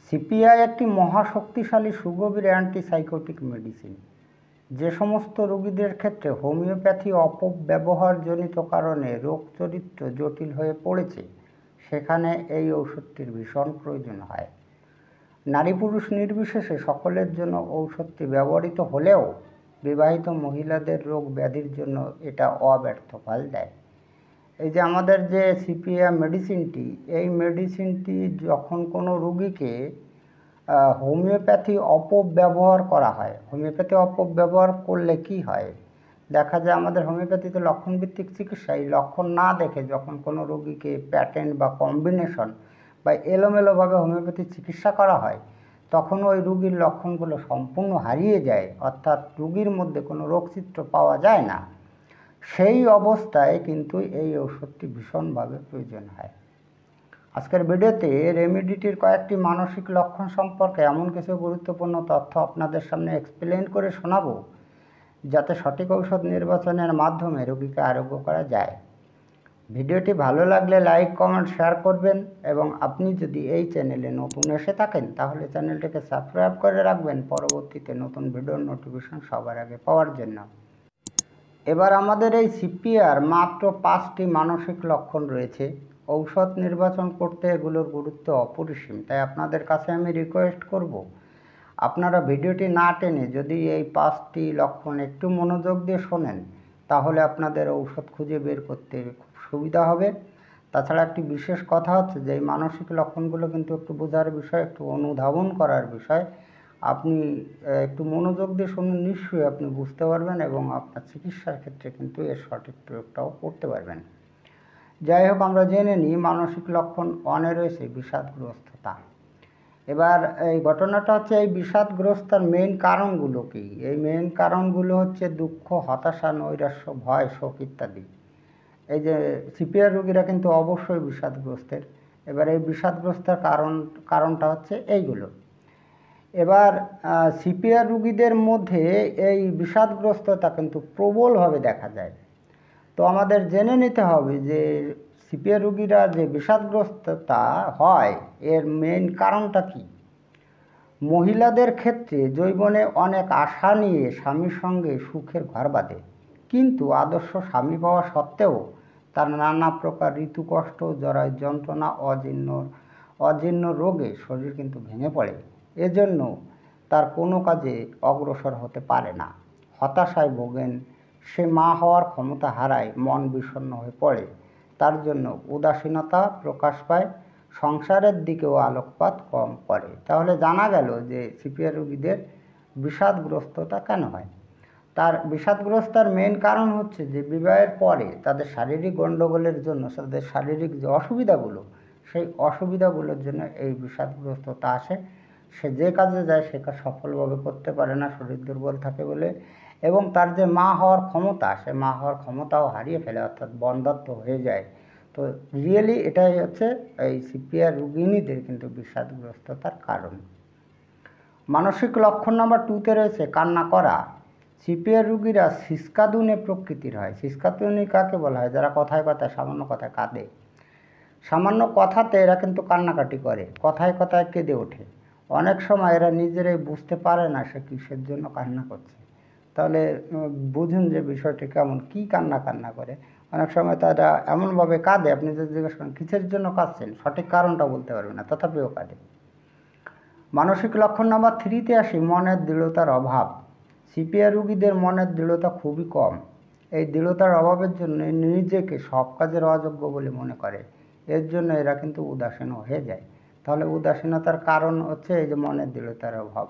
CPI একটি মহাশক্তিশালী সুগভীর antipsychotic medicine. যে সমস্ত রোগীদের ক্ষেত্রে হোমিওপ্যাথি অপব্যবহারজনিত কারণে রোগ চরিত্র জটিল হয়ে পড়েছে, সেখানে এই ঔষধটির ভীষণ প্রয়োজন হয়। নারী পুরুষ নির্বিশেষে সকলের জন্য ঔষধটি ব্যবহৃত হলেও বিবাহিত মহিলাদের রোগ ব্যাধির জন্য এটা অব্যর্থ ফল দেয়। এই যে আমাদের যে সিপিআই মেডিসিনটি, এই মেডিসিনটি যখন কোনো রোগীকে হোমিওপ্যাথি অপব্যবহার করা হয়, হোমিওপ্যাথি অপব্যবহার করলে কি হয়, দেখা যায় আমাদের হোমিওপ্যাথিতে লক্ষণভিত্তিক চিকিৎসা, এই লক্ষণ না দেখে যখন কোনো রোগীকে প্যাটার্ন বা কম্বিনেশন বা এলোমেলোভাবে হোমিওপ্যাথি চিকিৎসা করা হয়, তখন ওই রোগীর লক্ষণগুলো সম্পূর্ণ হারিয়ে যায়, অর্থাৎ রোগীর মধ্যে কোনো রোগচিত্র পাওয়া যায় না। সেই অবস্থায় কিন্তু এই ওষুধটি ভীষণভাবে প্রয়োজন হয়। আজকের ভিডিওতে রেমেডিটির কয়েকটি মানসিক লক্ষণ সম্পর্কে এমন কিছু গুরুত্বপূর্ণ তথ্য আপনাদের সামনে এক্সপ্লেন করে শোনাবো, যাতে সঠিক ঔষধ নির্বাচনের মাধ্যমে রোগীকে আরোগ্য করা যায়। ভিডিওটি ভালো লাগলে লাইক, কমেন্ট, শেয়ার করবেন এবং আপনি যদি এই চ্যানেলে নতুন এসে থাকেন তাহলে চ্যানেলটিকে সাবস্ক্রাইব করে রাখবেন পরবর্তীতে নতুন ভিডিওর নোটিফিকেশন সবার আগে পাওয়ার জন্য। এবার আমাদের এই সিপিআর মাত্র 5টি মানসিক লক্ষণ রয়েছে। ঔষধ নির্বাচন করতে এগুলোর গুরুত্ব অপরিসীম, তাই আপনাদের কাছে আমি রিকোয়েস্ট করব, আপনারা ভিডিওটি না টেনে যদি এই 5টি লক্ষণ একটু মনোযোগ দিয়ে শোনেন তাহলে আপনাদের ঔষধ খুঁজে বের করতে খুব সুবিধা হবে। তাছাড়া একটি বিশেষ কথা হচ্ছে যে এই মানসিক লক্ষণগুলো কিন্তু একটু বোঝার বিষয়, একটু অনুধাবন করার বিষয়। আপনি একটু মনোযোগ দিয়ে শুনুন, নিশ্চয়ই আপনি বুঝতে পারবেন এবং আপনার চিকিৎসার ক্ষেত্রে কিন্তু এর সঠিক প্রয়োগটাও করতে পারবেন। যাই হোক, আমরা জেনে নিই মানসিক লক্ষণ 1-এ রয়েছে বিষাদগ্রস্ততা। এবার এই ঘটনাটা হচ্ছে, এই বিষাদগ্রস্তার মেইন কারণগুলো কী? এই মেইন কারণগুলো হচ্ছে দুঃখ, হতাশা, নৈরাশ্য, ভয়, শোক ইত্যাদি। এই যে সিপিআর রোগীরা কিন্তু অবশ্যই বিষাদগ্রস্তের। এবার এই বিষাদগ্রস্তের কারণটা হচ্ছে এইগুলো। এবার সিপিআর রোগীদের মধ্যে এই বিষাদগ্রস্ততা কিন্তু প্রবলভাবে দেখা যায়। তো আমাদের জেনে নিতে হবে যে সিপিআর রোগীরা যে বিষাদগ্রস্ততা হয় এর মেইন কারণটা কি। মহিলাদের ক্ষেত্রে যৌবনে অনেক আশা নিয়ে স্বামীর সঙ্গে সুখের ঘর বাঁধে, কিন্তু আদর্শ স্বামী পাওয়া সত্ত্বেও তার নানা প্রকার ঋতুকষ্ট, জরায়ু যন্ত্রণা, অজীর্ণ রোগে শরীর কিন্তু ভেঙে পড়ে। এজন্য তার কোনো কাজে অগ্রসর হতে পারে না। হতাশায় ভোগেন, সে মা হওয়ার ক্ষমতা হারায়, মন বিষণ্ণ হয়ে পড়ে, তার জন্য উদাসীনতা প্রকাশ পায়, সংসারের দিকেও আলোকপাত কম করে। তাহলে জানা গেল যে সিপিআর রোগীদের বিষাদগ্রস্ততা কেন হয়। তার বিষাদগ্রস্তার মেইন কারণ হচ্ছে যে বিবাহের পরে তাদের শারীরিক গণ্ডগোলের জন্য, তাদের শারীরিক যে অসুবিধাগুলো, সেই অসুবিধাগুলোর জন্য এই বিষাদগ্রস্ততা আসে। সে যে কাজে যায় সে কাজ সফলভাবে করতে পারে না, শরীর দুর্বল থাকে বলে, এবং তার যে মা হওয়ার ক্ষমতা, সে মা হওয়ার ক্ষমতাও হারিয়ে ফেলে, অর্থাৎ বন্ধ্যাত্ব হয়ে যায়। তো রিয়েলি এটাই হচ্ছে এই সিপিআর রোগিণীদের কিন্তু বিষাদগ্রস্ততার কারণ। মানসিক লক্ষণ নাম্বার 2-তে রয়েছে কান্না করা। সিপিআর রোগীরা সিসকাদুনে প্রকৃতির হয়। সিসকাদুনি কাকে বলা হয়? যারা কথায় কথায়, সামান্য কথায় কাঁদে। সামান্য কথাতে এরা কিন্তু কান্নাকাটি করে, কথায় কথায় কেঁদে ওঠে। অনেক সময় এরা নিজেরাই বুঝতে পারে না সে কিসের জন্য কান্না করছে। তাহলে বুঝুন যে বিষয়টি কেমন, কী কান্না করে। অনেক সময় তারা এমনভাবে কাঁদে, আপনি যদি জিজ্ঞেস করেন কিসের জন্য কাঁদছেন, সঠিক কারণটা বলতে পারবে না, তথাপিও কাঁদে। মানসিক লক্ষণ নাম্বার 3-তে আসি, মনের দৃঢ়তার অভাব। সিপিআর রোগীদের মনের দৃঢ়তা খুবই কম। এই দৃঢ়তার অভাবের জন্য নিজেকে সব কাজের অযোগ্য বলে মনে করে। এর জন্য এরা কিন্তু উদাসীন হয়ে যায়। তাহলে উদাসীনতার কারণ হচ্ছে এই যে মনের দৃঢ়তার অভাব।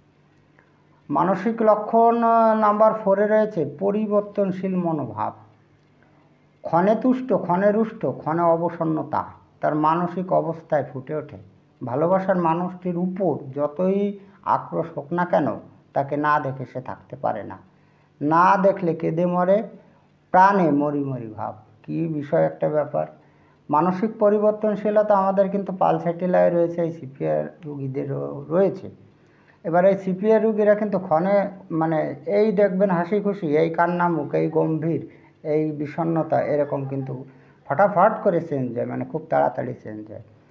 মানসিক লক্ষণ নাম্বার 4-এ রয়েছে পরিবর্তনশীল মনোভাব। ক্ষণে তুষ্ট, ক্ষণে রুষ্ট, ক্ষণে অবসন্নতা তার মানসিক অবস্থায় ফুটে ওঠে। ভালোবাসার মানুষটির উপর যতই আক্রোশ হোক না কেন, তাকে না দেখে সে থাকতে পারে না। না দেখলে কেঁদে মরে, প্রাণে মরি মরি ভাব। কী বিষয় একটা ব্যাপার। মানসিক পরিবর্তনশীলতা আমাদের কিন্তু পালসাটিলায় রয়েছে, এই সিপিআর রোগীদেরও রয়েছে। এবার এই সিপিআর রোগীরা কিন্তু ক্ষণে, মানে এই দেখবেন হাসি খুশি, এই কান্নামুখ, এই গম্ভীর, এই বিষণ্ণতা, এরকম কিন্তু ফটাফট করে চেঞ্জ হয়, মানে খুব তাড়াতাড়ি চেঞ্জ হয়।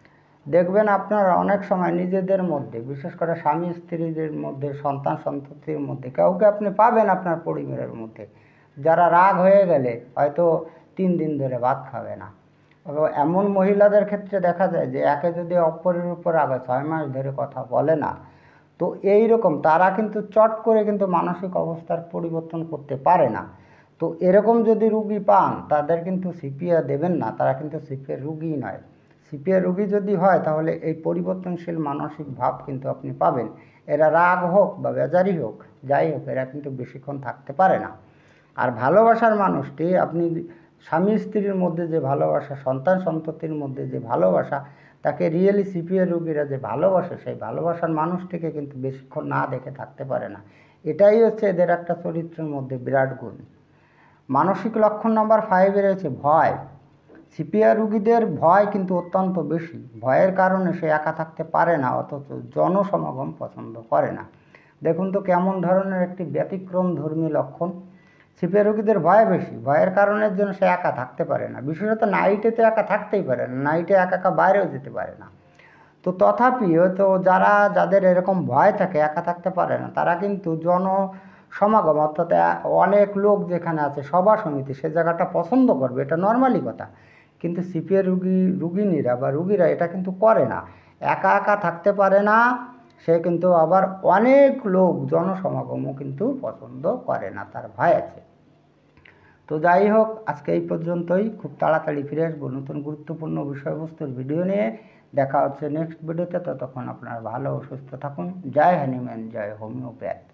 দেখবেন আপনারা অনেক সময় নিজেদের মধ্যে, বিশেষ করে স্বামী স্ত্রীদের মধ্যে, সন্তান সন্ততির মধ্যে কাউকে আপনি পাবেন আপনার পরিবারের মধ্যে যারা রাগ হয়ে গেলে হয়তো 3 দিন ধরে ভাত খাবে না। এমন মহিলাদের ক্ষেত্রে দেখা যায় যে একে যদি অপরের উপর আগে 6 মাস ধরে কথা বলে না, তো এই রকম তারা কিন্তু চট করে কিন্তু মানসিক অবস্থার পরিবর্তন করতে পারে না। তো এরকম যদি রুগী পান তাদের কিন্তু সিপিআর দেবেন না, তারা কিন্তু সিপিআর রুগী নয়। সিপিআর রুগী যদি হয় তাহলে এই পরিবর্তনশীল মানসিক ভাব কিন্তু আপনি পাবেন। এরা রাগ হোক বা বেজারি হোক, যাই হোক, এরা কিন্তু বেশিক্ষণ থাকতে পারে না। আর ভালোবাসার মানুষটি আপনি স্বামী স্ত্রীর মধ্যে যে ভালোবাসা, সন্তান সন্ততির মধ্যে যে ভালোবাসা, তাকে রিয়েলি সিপিআর রুগীরা যে ভালোবাসে, সেই ভালোবাসার মানুষটিকে কিন্তু বেশিক্ষণ না দেখে থাকতে পারে না। এটাই হচ্ছে এদের একটা চরিত্রের মধ্যে বিরাট গুণ। মানসিক লক্ষণ নাম্বার 5-এ রয়েছে ভয়। সিপিআর রুগীদের ভয় কিন্তু অত্যন্ত বেশি। ভয়ের কারণে সে একা থাকতে পারে না, অথচ জনসমাগম পছন্দ করে না। দেখুন তো কেমন ধরনের একটি ব্যতিক্রম ধর্মী লক্ষণ। সিপিআর রুগীদের ভয় বেশি, ভয়ের কারণের জন্য সে একা থাকতে পারে না, বিশেষত নাইটে তো একা থাকতেই পারে না, নাইটে একা একা বাইরেও যেতে পারে না। তো তথাপিও তো যাদের এরকম ভয় থাকে, একা থাকতে পারে না, তারা কিন্তু জনসমাগম অর্থাৎ অনেক লোক যেখানে আছে, সভা সমিতি, সে জায়গাটা পছন্দ করবে, এটা নর্মালি কথা। কিন্তু সিপিআর রুগিনীরা বা রুগীরা এটা কিন্তু করে না, একা একা থাকতে পারে না। সে কিন্তু আবার অনেক লোক জনসমাগমও কিন্তু পছন্দ করে না, তার ভয় আছে। তো যাই হোক, আজকে এই পর্যন্তই। খুব তাড়াতাড়ি ফিরে আসবো নতুন গুরুত্বপূর্ণ বিষয়বস্তুর ভিডিও নিয়ে। দেখা হচ্ছে নেক্সট ভিডিওতে। ততক্ষণ আপনারা ভালো ও সুস্থ থাকুন। জয় হনুমান, জয় হোমিওপ্যাথ।